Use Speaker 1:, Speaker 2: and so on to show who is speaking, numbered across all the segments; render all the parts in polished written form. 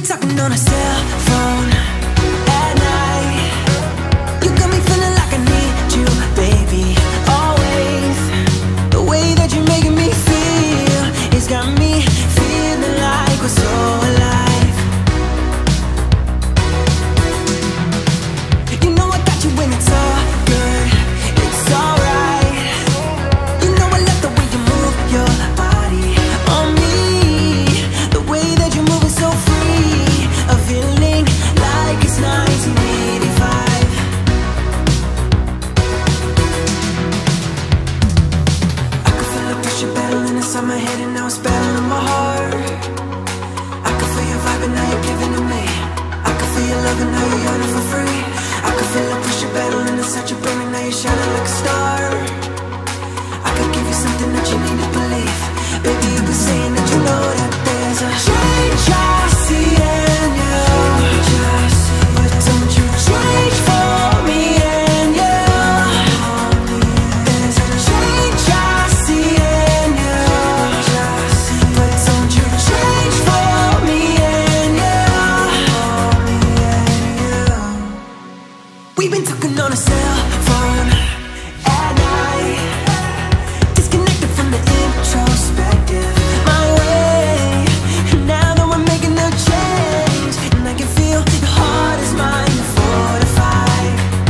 Speaker 1: talking on a cell phone at night. You got me feeling like I need you, baby, always. The way that you're making me feel, it's got me feeling like we're so alive. You know I got you when it's all good, it's alright. You know I love the way you move your body on me, the way that you're moving so free, a feeling like it's 1985. I can feel the pressure battling inside my head and now it's battling my heart. I can feel your vibe and now you're giving to me. I can feel your love and now you're yearning for free. I can feel the pressure battling inside your brain and now you're shining like a star. I could give you something that you need to believe. Baby, you've been saying that you know that there's a change I see in you. But don't you change for me and you. There's a change I see in you. But don't you change for me and you. We've been talking on a cell phone at night, disconnected from the introspective, my way. And now that we're making a change, and I can feel your heart is mine, fortified.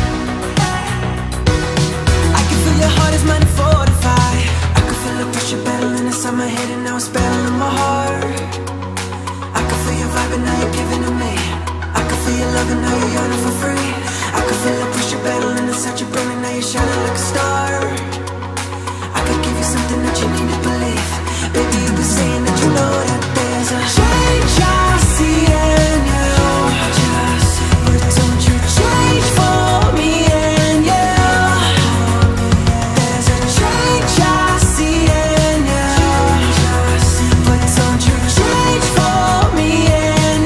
Speaker 1: I can feel your heart is mine, fortified. I can feel the pressure battling inside my head and now it's battling my heart. I can feel your vibe and now you're giving to me. I can feel your love and now you're yearning for free. I can feel the pressure battling inside your brain and now you're shining like a star. I could give you something that you need to believe. Baby, you've been saying that you know that there's a change I see in you. But don't you change for me and you. There's a change I see in you. But don't you change for me and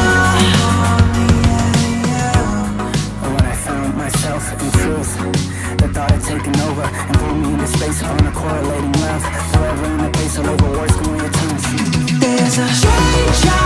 Speaker 1: you.
Speaker 2: When I found myself in truth, the thought had taken over and pulled me into space on a correlating love. Forever in the pace all over words going to turn.
Speaker 1: There's a change I